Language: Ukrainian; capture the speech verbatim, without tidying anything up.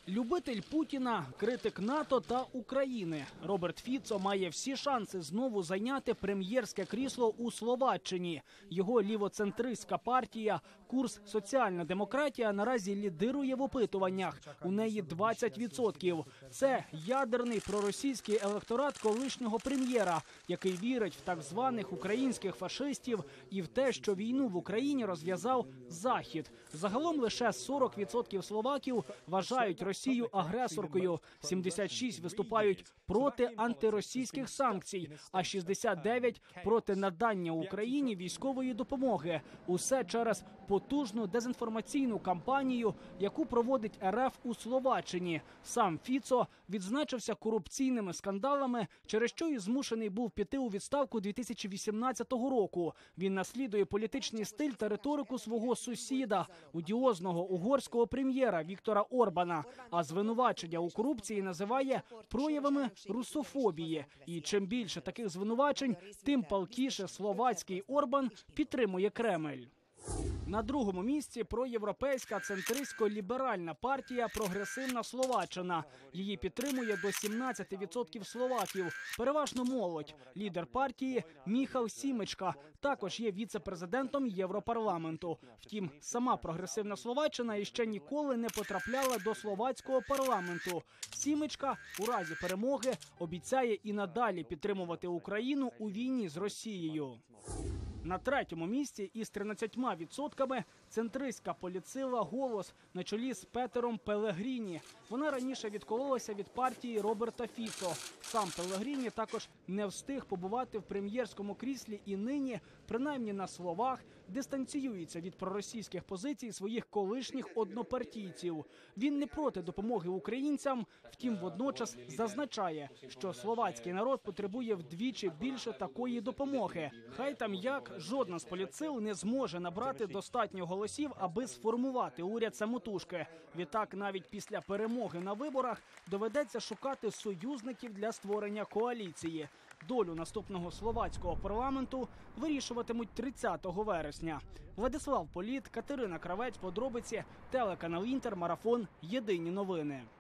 Любитель Путіна, критик НАТО та України. Роберт Фіцо має всі шанси знову зайняти прем'єрське крісло у Словаччині. Його лівоцентристська партія «Курс Соціальна демократія» наразі лідирує в опитуваннях. У неї двадцять відсотків. Це ядерний проросійський електорат колишнього прем'єра, який вірить в так званих українських фашистів і в те, що війну в Україні розв'язав Захід. Загалом лише сорок відсотків словаків вважають Росію агресоркою, сімдесят шість відсотків виступають проти антиросійських санкцій, а шістдесят дев'ять відсотків проти надання Україні військової допомоги. Усе через потужну дезінформаційну кампанію, яку проводить ер еф у Словаччині. Сам Фіцо відзначився корупційними скандалами, через що і змушений був піти у відставку дві тисячі вісімнадцятого року. Він наслідує політичний стиль та риторику свого сусіда, одіозного угорського прем'єра Віктора Орбана, а звинувачення у корупції називає проявами русофобії. І чим більше таких звинувачень, тим палкіше словацький Орбан підтримує Кремль. На другому місці проєвропейська центристсько-ліберальна партія «Прогресивна Словаччина». Її підтримує до сімнадцяти відсотків словаків, переважно молодь. Лідер партії Міхал Сімечка також є віце-президентом Європарламенту. Втім, сама «Прогресивна Словаччина» іще ніколи не потрапляла до словацького парламенту. Сімечка у разі перемоги обіцяє і надалі підтримувати Україну у війні з Росією. На третьому місці із тринадцятьма відсотками центристська політсила «Голос» на чолі з Петером Пелегріні. Вона раніше відкололася від партії Роберта Фіцо. Сам Пелегріні також не встиг побувати в прем'єрському кріслі і нині, принаймні на словах, дистанціюється від проросійських позицій своїх колишніх однопартійців. Він не проти допомоги українцям, втім водночас зазначає, що словацький народ потребує вдвічі більше такої допомоги. Хай там як, жодна з політсил не зможе набрати достатньо голосів, аби сформувати уряд самотужки. Відтак, навіть після перемоги на виборах доведеться шукати союзників для створення коаліції. Долю наступного словацького парламенту вирішуватимуть тридцятого вересня. Владислав Політ, Катерина Кравець, подробиці, телеканал Інтер, Марафон, Єдині новини.